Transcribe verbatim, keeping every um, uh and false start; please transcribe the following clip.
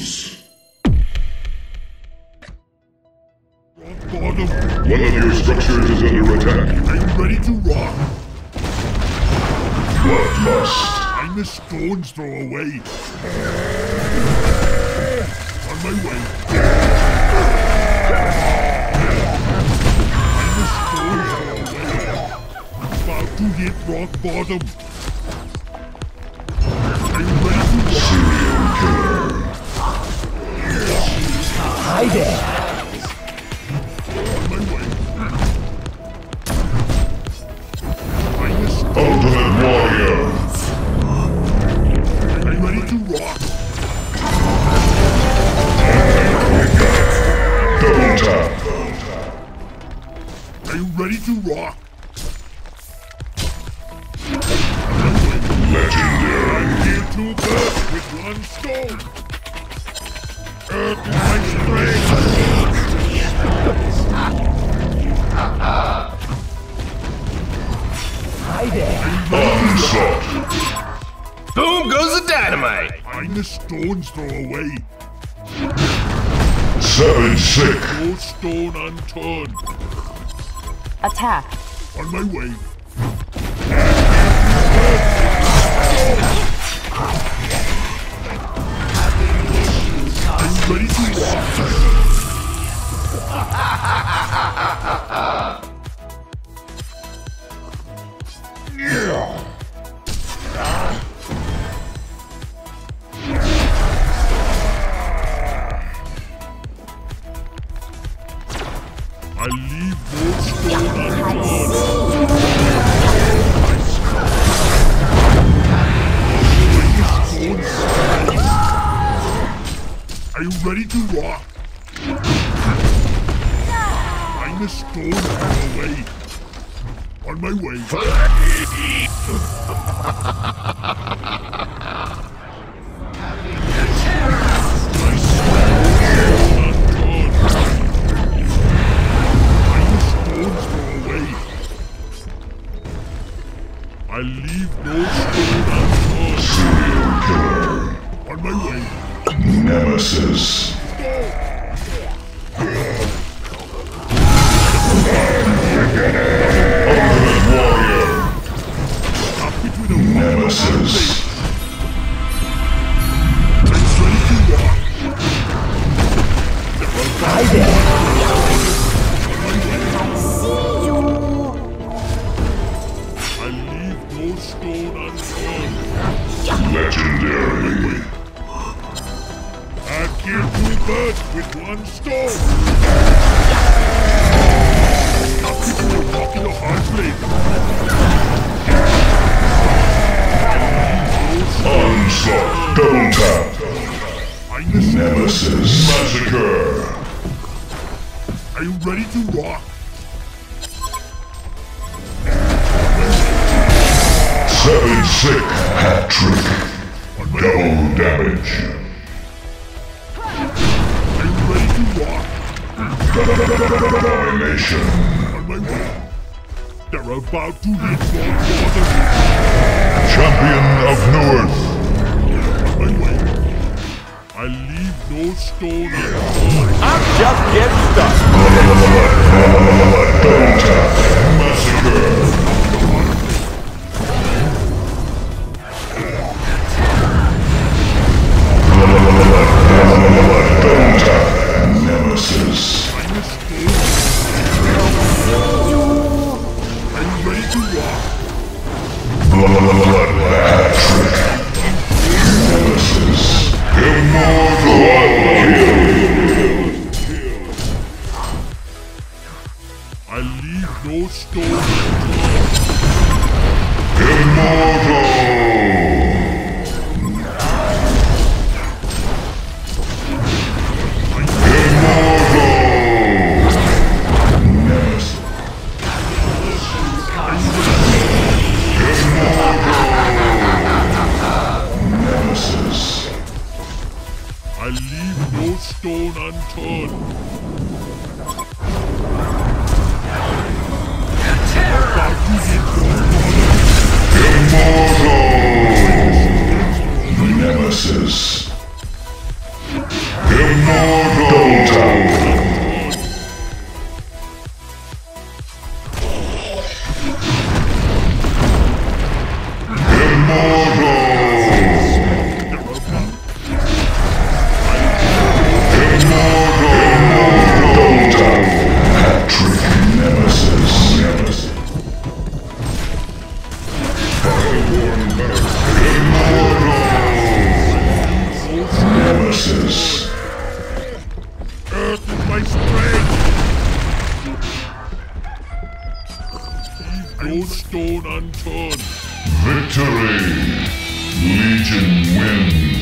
lose. Bottom. One of your structures is under attack. Are you ready to rock? Bloodlust. I'm a stone's throw away. On my way. I'm a stone's throw away. About to hit rock bottom. Are you ready to rock? Serial killer. Hi there. On my way. I'm a stone. Ultimate warrior. Are you ready to rock? Double tap. Are you ready to rock? Legendary. I'm here to burst with one stone. Earth is my strength. Hi there. Onslaught. Boom goes the dynamite! I'm the stone's throw away. Seven sick. No stone unturned. Attack. On my way. Are you ready to rock? I leave no stone unturned. Are you ready to rock? I'm a stone throw away. On my way. I leave no stone unturned. Serial killer. On my way. Nemesis. Ultimate warrior. Up between a Nemesis. I'm ready to rock. Hi there. I leave no stone unturned. Legendary. I kill two birds with one stone. Up between a rock and a hard place. Onslaught. Double tap. I'm the stone. Nemesis. Massacre. Are you ready to rock? Seven sick. Hat trick. On my way. Double damage. Are you ready to rock? Domination. On my way. They're about to hit rock bottom. Champion of Newerth. On my way. I leave no stone unturned. I'm just getting started! Double tap. Massacre. Double tap. Nemesis. I'm a stone. Are you ready to rock? Blood hat trick. Nemesis. Immortal kill. I leave no stone unturned. Immortal. Nemesis. I leave no stone unturned. About to hit rock bottom. Immortal. Nemesis. Immortal tower. Nemesis. Earth is my strength. Leave no stone unturned. Victory. Legion wins.